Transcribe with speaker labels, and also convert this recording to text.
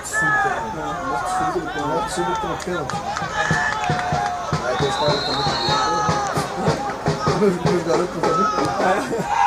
Speaker 1: Morte súbita no pênalti. Aí tem os caras também. Os garotos também.